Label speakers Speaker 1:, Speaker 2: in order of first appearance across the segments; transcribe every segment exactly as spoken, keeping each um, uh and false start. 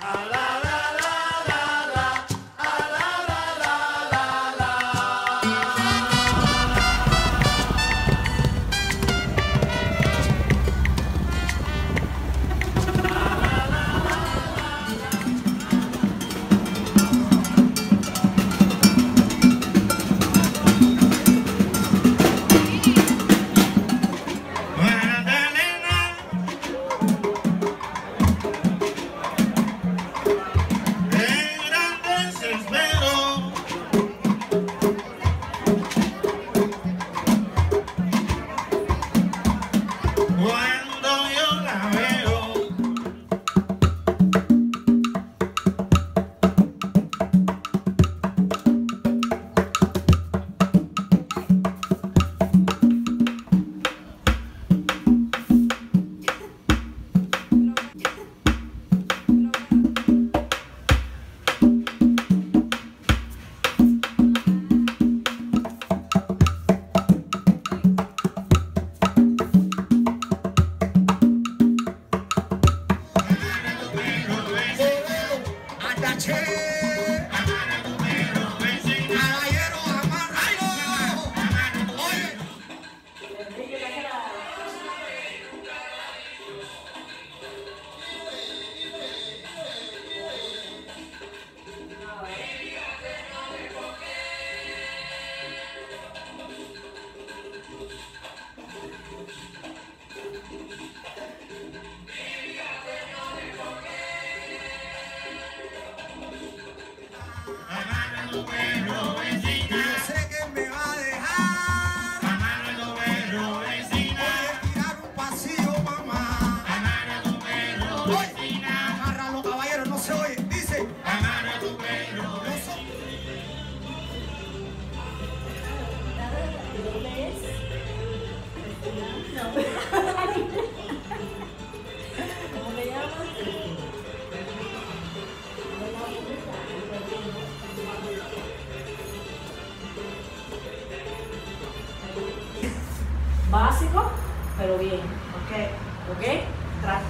Speaker 1: Básico, pero bien. ¿Ok? ¿Ok? Trato.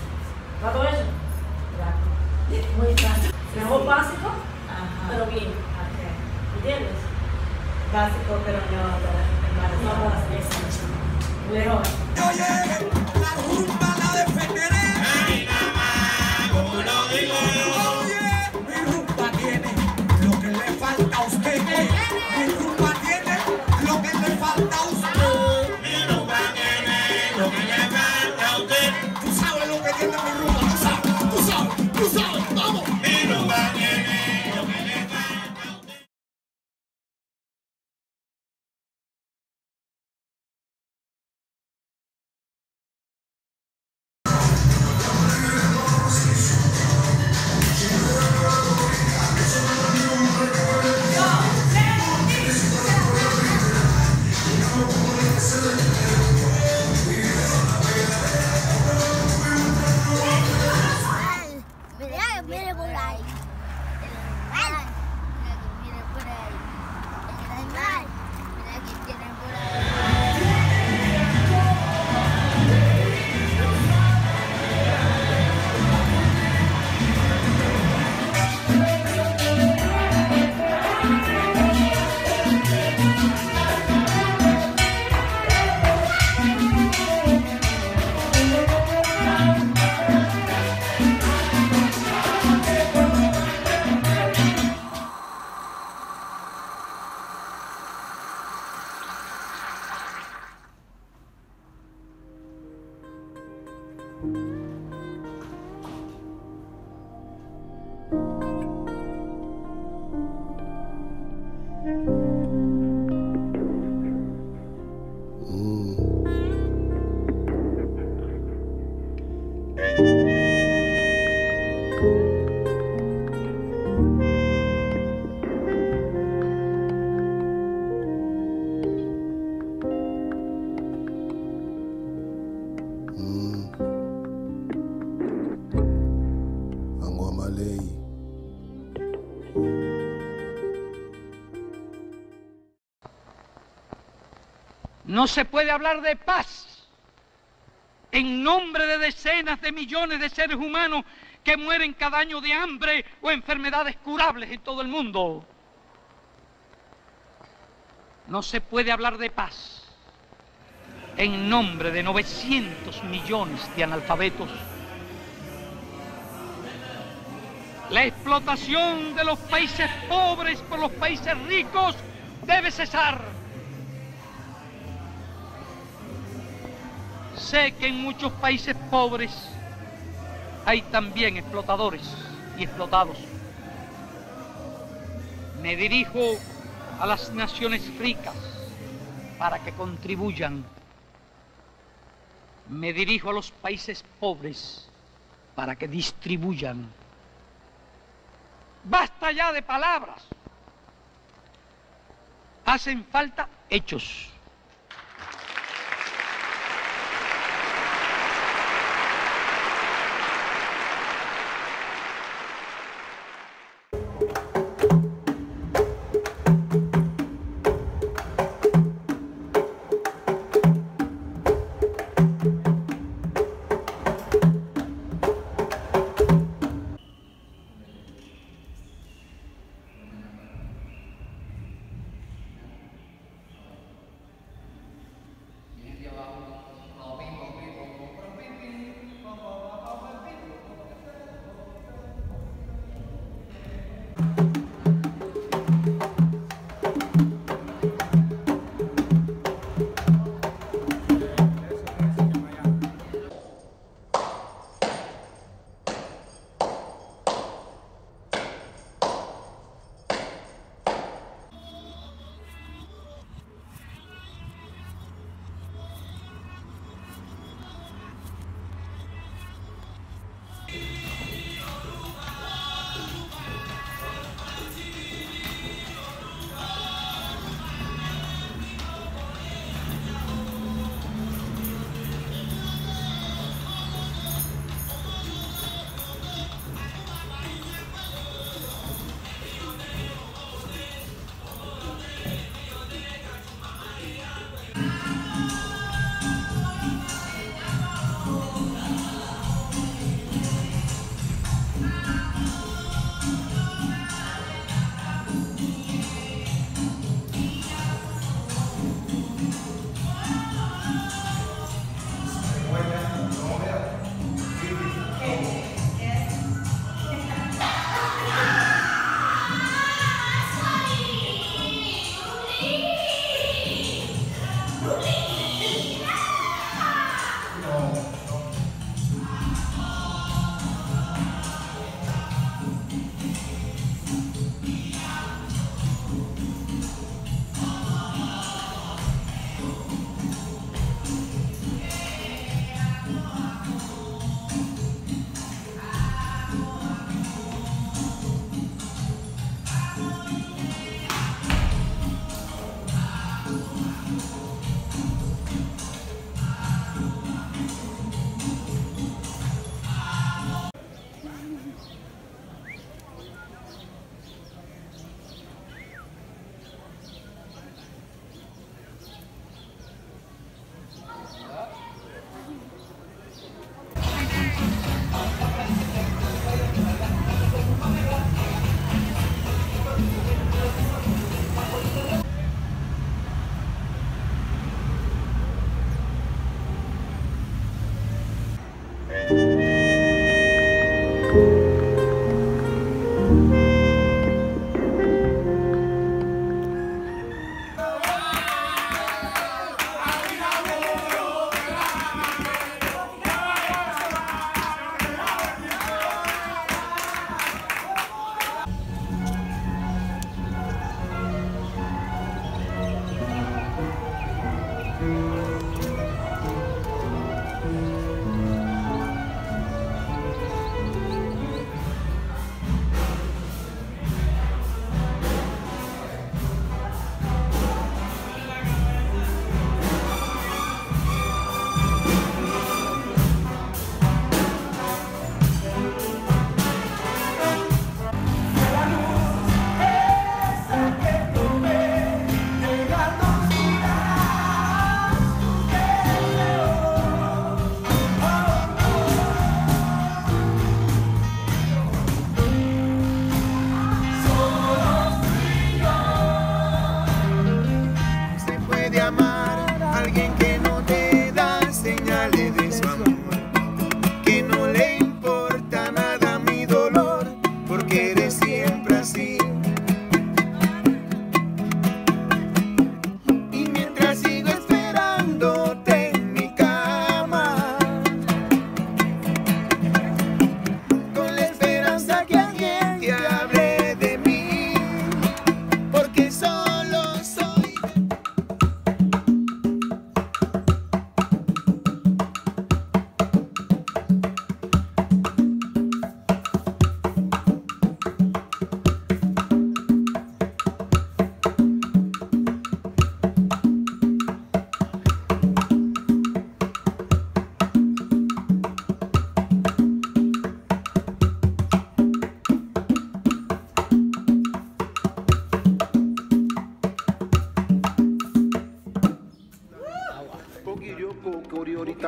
Speaker 1: ¿Trato eso? Trato. Muy trato. Mejor básico, ajá, pero bien. Ok. ¿Entiendes? Básico, pero no, no, no, no, mejor.
Speaker 2: Yo llegué, la rumba la defenderé.
Speaker 3: Ay, mamá, como lo digo yo.
Speaker 2: Oye, mi rumba tiene lo que le falta a usted. Mi rumba tiene lo que le falta a usted.
Speaker 3: Mi rumba tiene lo que le falta a usted.
Speaker 2: Tú sabes lo que tiene mi rumba, tú sabes, tú sabes, tú sabes, vamos.
Speaker 3: Mi rumba tiene lo que le falta a usted.
Speaker 4: No se puede hablar de paz en nombre de decenas de millones de seres humanos que mueren cada año de hambre o enfermedades curables en todo el mundo. No se puede hablar de paz en nombre de novecientos millones de analfabetos. La explotación de los países pobres por los países ricos debe cesar. Sé que en muchos países pobres hay también explotadores y explotados. Me dirijo a las naciones ricas para que contribuyan. Me dirijo a los países pobres para que distribuyan. Basta ya de palabras. Hacen falta hechos.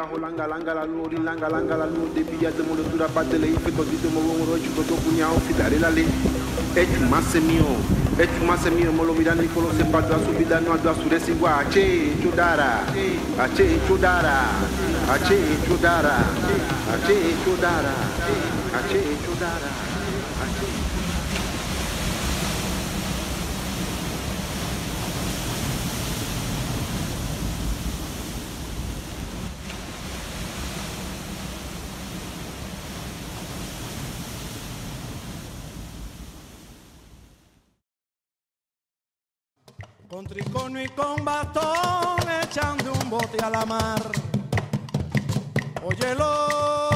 Speaker 5: bajo langa langa la lori langa langa la lori pilla de molo tura parte le ife così de molo molo ci to pugnao fidare la le e tu masse mio e tu masse mio molo mirando il colo se parla su vida no a su resi gua che chodara a che chodara a che chodara a che chodara a che chodara a che
Speaker 2: Con tricono y con bastón echando un bote a la mar. Óyelo.